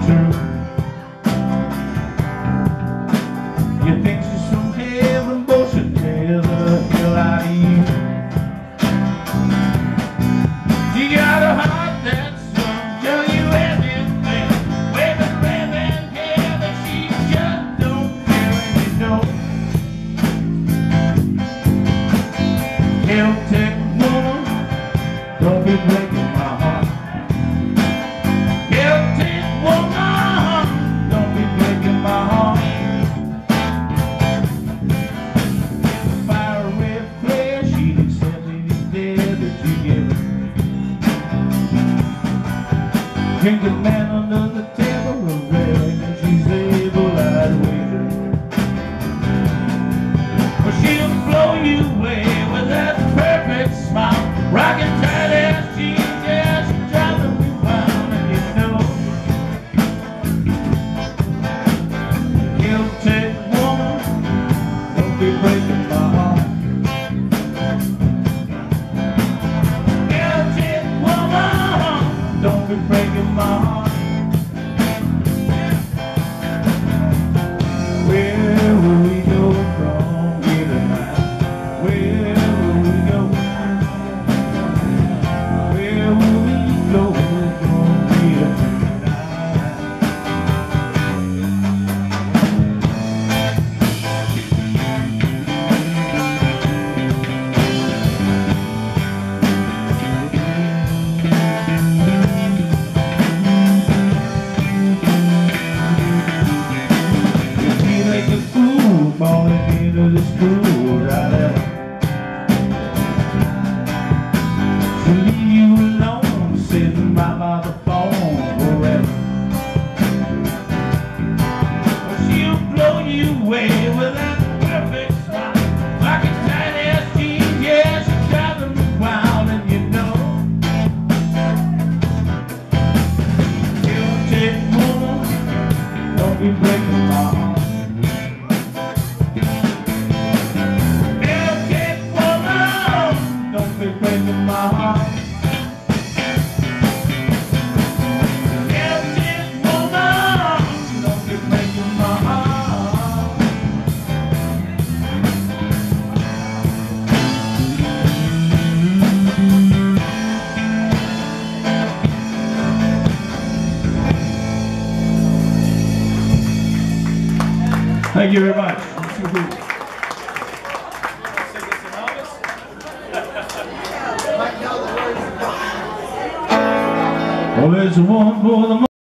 true. You think she's from heaven, but she'll tear the hell out of you. She got a heart that's some tell you everything, waving raven hair that she just don't care, and you know. Celtic woman, don't be breaking my heart. Celtic woman, don't be breaking my heart. Fire a red flare, she'd accept any dead that you give her. Drink a man under the table, a rag, and she's able, I'd wager. But she'll blow you away with that perfect smile, rockin' tight ass jeans, yeah, she's driving me wild, and you know. Celtic woman, don't be breaking my heart. Celtic woman, don't be breaking my heart. Where will we go from here tonight? Where will we go? Where will we go from here tonight? You feel like a fool falling into this cruel right. She'll leave you alone, sitting right by the phone forever. But she'll blow you away with that perfect smile, like a tight ass jeans, yeah, she's driving me wild, and you know. Celtic woman, don't be breaking my heart. Celtic woman, don't be breaking my heart. Celtic woman, don't be breaking my heart. Thank you very much. Well, there's one for the